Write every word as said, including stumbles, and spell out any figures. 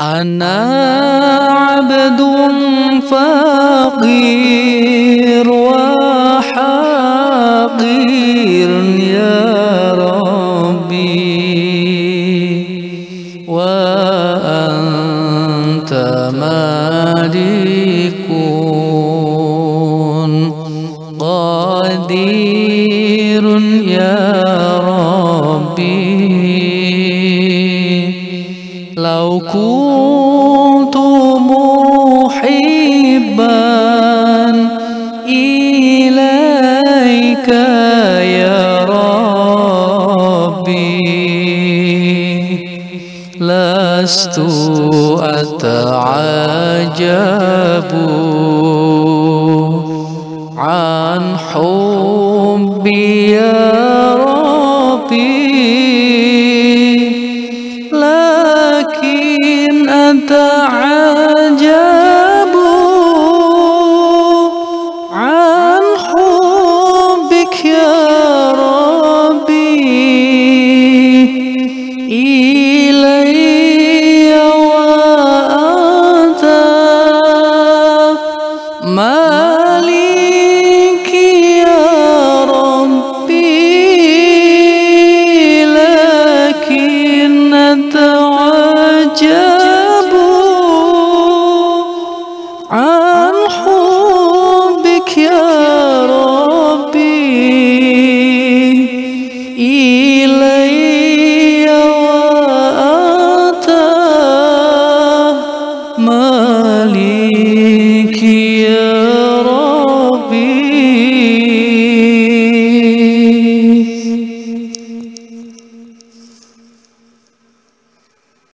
Ana abdun faqir wa haqir ya Rabbi, wa anta malikun qadirun ya Rabbi. Lau kuntu muhibban ilaika ya Rabbi, lastu ata'ajabu an hubbi ya Rabbi, lakin ata'ajabu an hubbik ya Rabbi, ilayya wa anta maliki ya Rabbi, lakin ata'ajabu